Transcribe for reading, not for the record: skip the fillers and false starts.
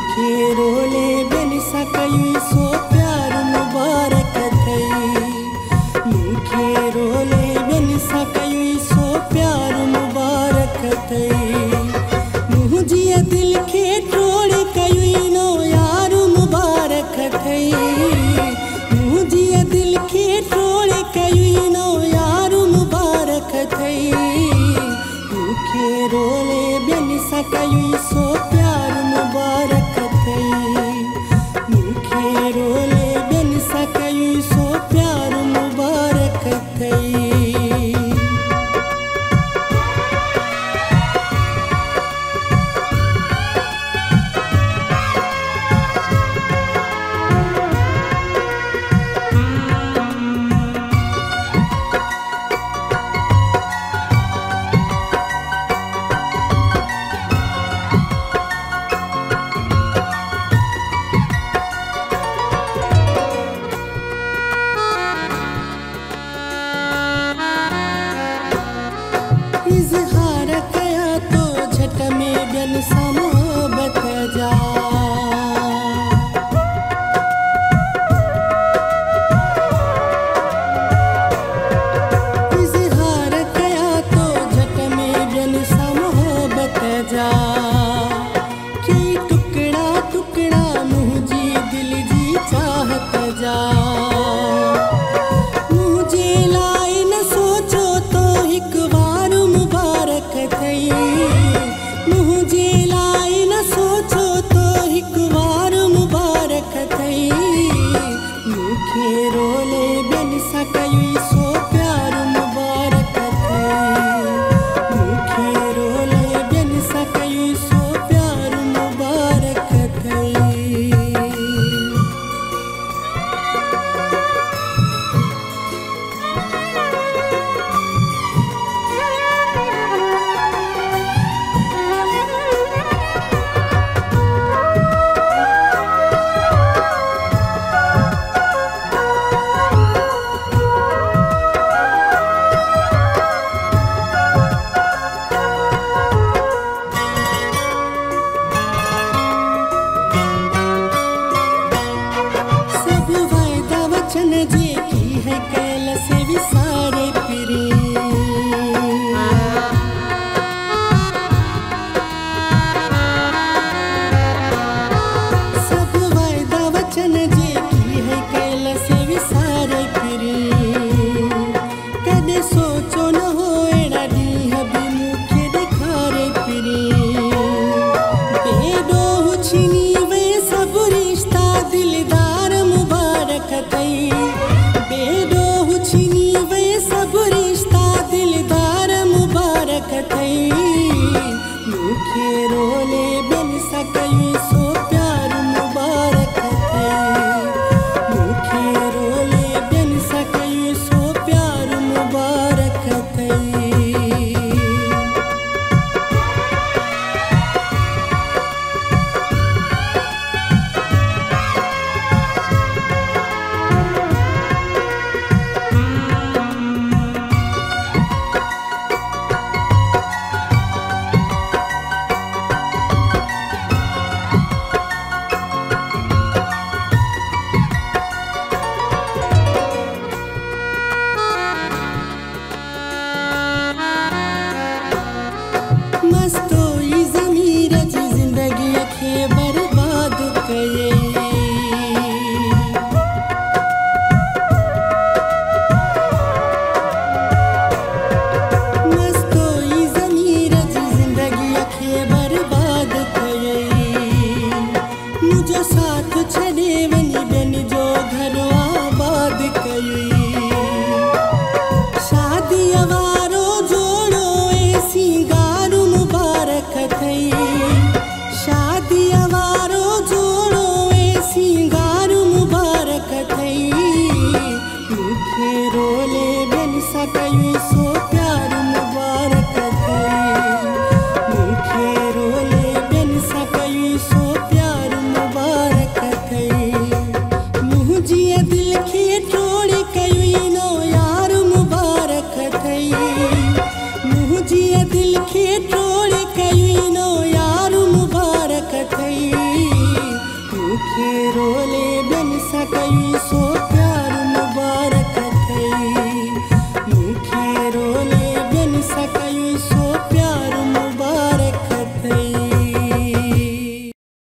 रोले बिन सकई सो प्यार मुबारक थई। मूंखे रोले बिन सकई सो प्यार मुबारक थई। मुंहिंजी दिल खे टोड़ कई नो यार मुबारक थई। मुंहिंजी दिल खे टोड़ कई नो यार मुबारक थई। मूंखे रोले बिन सकई सो प्यार मुबारक थई। मूंखे रोले बिन सकई सो प्यार मुबारक थई। इज़हार कया तो झट में ॿियनि सां मोहबत जा। इज़हार कया तो झट में ॿियनि सां मोहबत जा। कई टुकड़ा टुकड़ा मुंहिंजी दिल जी चाहत जा। मुंहिंजे लाइ न सोचो तो हिकु बार मुबारक थई। मुंहिंजे लाइ न सोचो तो हिकु बार मुबारक थई। मूंखे रोले बिन सकई सो प्यार मुबारक थई। मूंखे रोले बिन सकई सो प्यार मुबारक थई। वचन जेकी है कैल से विसारे फिरी। सब वायदा वचन जेकी है कैल से विसारे फिरी। कदे सोचो न हो एड़ा ॾींहं बि मूंखे ॾेखारे फिरी। बेॾोह छिनी वे सभु रिश्ता दिलदार मुबारक थई। बेॾोह छिनी वे सभु रिश्ता दिलदार मुबारक थई। मूंखे रोले बिन सकई सो प्यार मुबारक थई। मूंखे रोले बिन सकई सो प्यार मुबारक थई। मस्तोई ज़मीर जी ज़िंदगीअ खे बर्बाद कयई। मस्तोई ज़मीर जी ज़िंदगीअ खे बर्बाद कयई। मुंहिंजो साथ छॾे वञी ॿियनि जो घर आबाद कयई। शादीअ वारो जोड़ो ए सिंगार मुबारक थई। शादीअ वारो जोड़ो ए सिंगार मुबारक थई। मूंखे रोले बिन सकई सो प्यार मुबारक थई। मूंखे रोले बिन सकई सो प्यार मुबारक थई। रोले बिन सकई सो